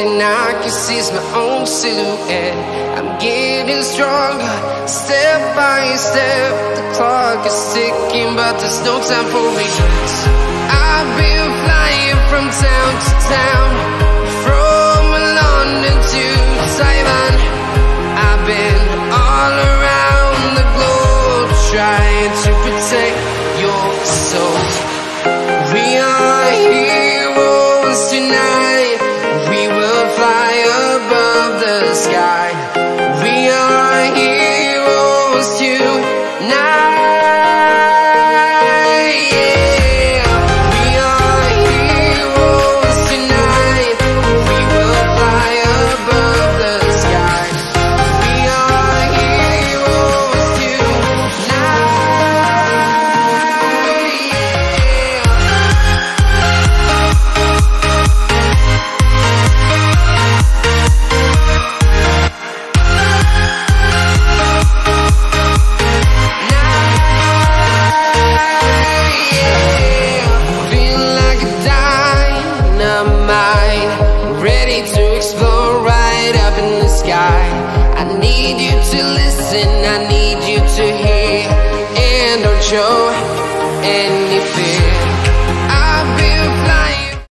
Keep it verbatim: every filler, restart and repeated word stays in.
and I can seize my own silhouette. I'm getting stronger, step by step. The clock is ticking, but there's no time for regrets. I've been flying from town to town, from London to Taiwan. I've been all around the globe, trying to protect your soul. We are heroes tonight. We will fly above the sky. We are heroes tonight. Yeah. We are heroes tonight. We will fly above the sky. We are heroes tonight. Feel like a dynamite, ready to explode right up in the sky. I need you to listen, I need you to hear, and don't show any fear.